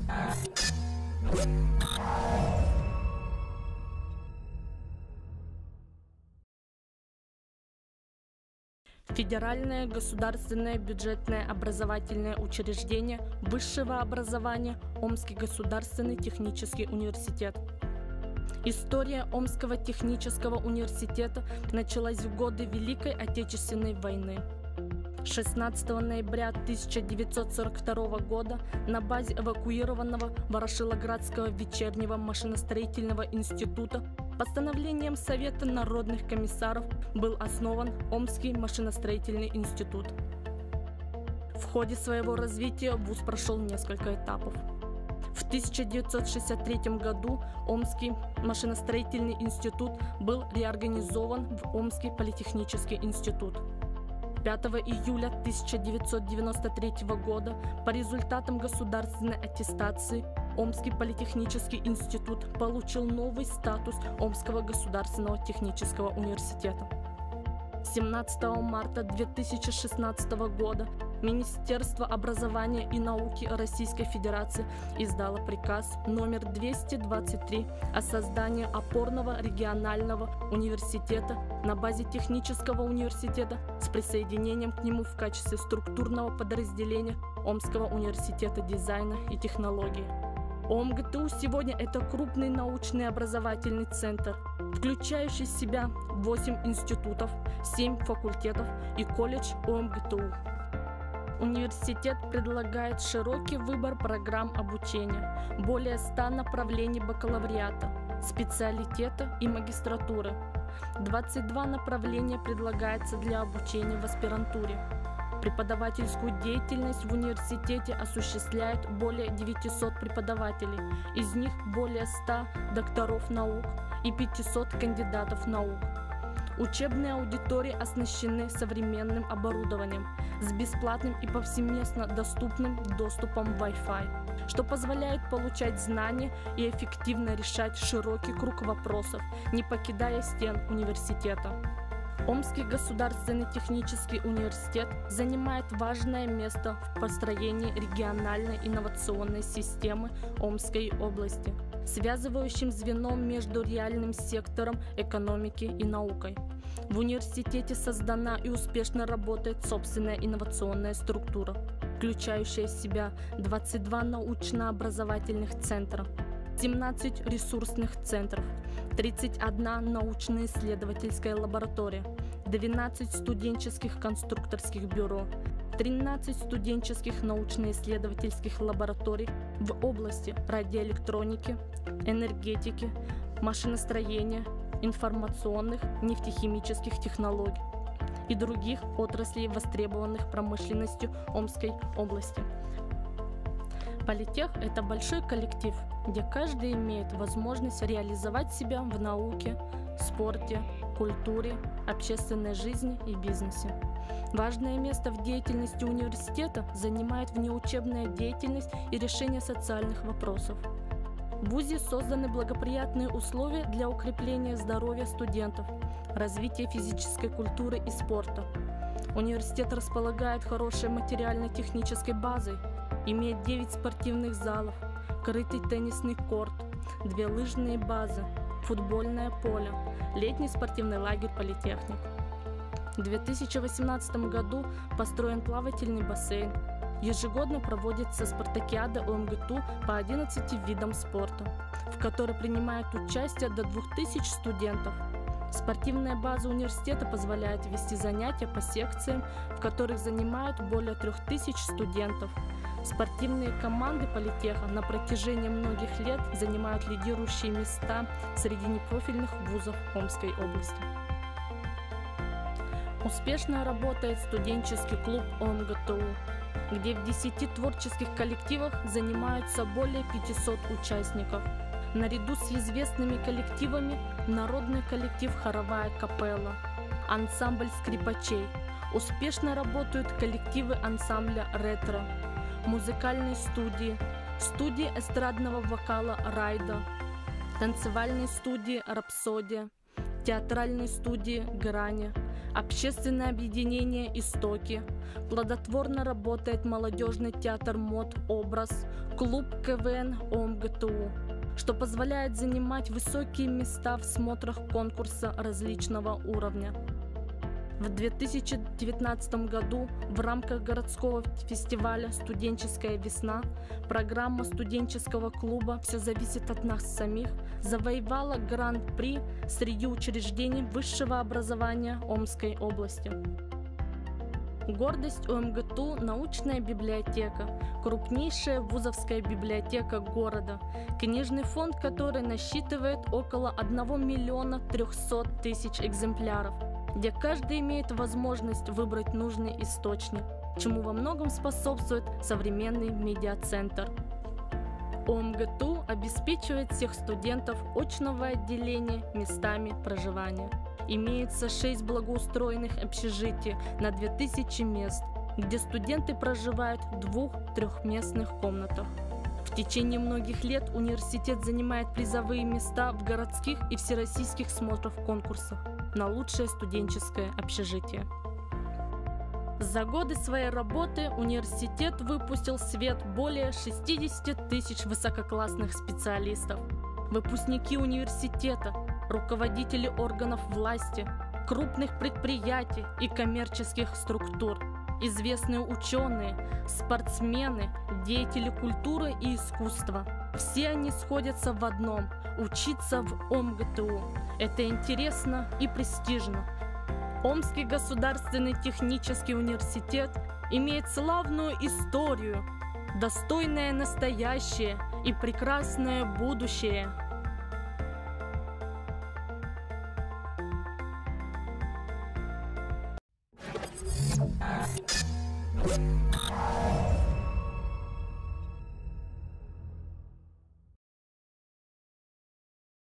Федеральное государственное бюджетное образовательное учреждение высшего образования Омский государственный технический университет. История Омского технического университета началась в годы Великой Отечественной войны. 16 ноября 1942 года на базе эвакуированного Ворошиловградского вечернего машиностроительного института постановлением Совета народных комиссаров был основан Омский машиностроительный институт. В ходе своего развития вуз прошел несколько этапов. В 1963 году Омский машиностроительный институт был реорганизован в Омский политехнический институт. 5 июля 1993 года по результатам государственной аттестации Омский политехнический институт получил новый статус Омского государственного технического университета. 17 марта 2016 года Министерство образования и науки Российской Федерации издало приказ номер 223 о создании опорного регионального университета на базе технического университета с присоединением к нему в качестве структурного подразделения Омского университета дизайна и технологий. ОМГТУ сегодня это крупный научный образовательный центр, включающий в себя 8 институтов, 7 факультетов и колледж ОМГТУ. Университет предлагает широкий выбор программ обучения, более 100 направлений бакалавриата, специалитета и магистратуры. 22 направления предлагается для обучения в аспирантуре. Преподавательскую деятельность в университете осуществляют более 900 преподавателей, из них более 100 докторов наук и 500 кандидатов наук. Учебные аудитории оснащены современным оборудованием с бесплатным и повсеместно доступным доступом Wi-Fi, что позволяет получать знания и эффективно решать широкий круг вопросов, не покидая стен университета. Омский государственный технический университет занимает важное место в построении региональной инновационной системы Омской области, связывающим звеном между реальным сектором экономики и наукой. В университете создана и успешно работает собственная инновационная структура, включающая в себя 22 научно-образовательных центра, 17 ресурсных центров, 31 научно-исследовательская лаборатория, 12 студенческих конструкторских бюро, 13 студенческих научно-исследовательских лабораторий в области радиоэлектроники, энергетики, машиностроения, информационных, нефтехимических технологий и других отраслей, востребованных промышленностью Омской области. Политех – это большой коллектив, где каждый имеет возможность реализовать себя в науке, спорте, культуре, общественной жизни и бизнесе. Важное место в деятельности университета занимает внеучебная деятельность и решение социальных вопросов. В ВУЗе созданы благоприятные условия для укрепления здоровья студентов, развития физической культуры и спорта. Университет располагает хорошей материально-технической базой, имеет 9 спортивных залов, крытый теннисный корт, 2 лыжные базы, футбольное поле, летний спортивный лагерь «Политехник». В 2018 году построен плавательный бассейн. Ежегодно проводится спартакиада ОМГТУ по 11 видам спорта, в которой принимает участие до 2000 студентов. Спортивная база университета позволяет вести занятия по секциям, в которых занимают более 3000 студентов. Спортивные команды Политеха на протяжении многих лет занимают лидирующие места среди непрофильных вузов Омской области. Успешно работает студенческий клуб ОМГТУ, где в 10 творческих коллективах занимаются более 500 участников. Наряду с известными коллективами народный коллектив «Хоровая капелла», ансамбль скрипачей. Успешно работают коллективы ансамбля «Ретро», музыкальные студии, студии эстрадного вокала «Райда», танцевальные студии «Рапсодия», театральные студии «Грани», общественное объединение «Истоки», плодотворно работает молодежный театр МОД «Образ», клуб КВН ОМГТУ, что позволяет занимать высокие места в смотрах конкурса различного уровня. В 2019 году в рамках городского фестиваля «Студенческая весна» программа студенческого клуба «Все зависит от нас самих» завоевала гран-при среди учреждений высшего образования Омской области. Гордость ОМГТУ – научная библиотека, крупнейшая вузовская библиотека города, книжный фонд которой насчитывает около 1 300 000 экземпляров, где каждый имеет возможность выбрать нужный источник, чему во многом способствует современный медиацентр. ОМГТУ обеспечивает всех студентов очного отделения местами проживания. Имеется 6 благоустроенных общежитий на 2000 мест, где студенты проживают в 2-3-местных комнатах. В течение многих лет университет занимает призовые места в городских и всероссийских смотрах-конкурсах на лучшее студенческое общежитие. За годы своей работы университет выпустил в свет более 60 000 высококлассных специалистов. Выпускники университета, руководители органов власти, крупных предприятий и коммерческих структур, известные ученые, спортсмены, деятели культуры и искусства. Все они сходятся в одном – учиться в ОМГТУ. Это интересно и престижно. Омский государственный технический университет имеет славную историю, достойное настоящее и прекрасное будущее.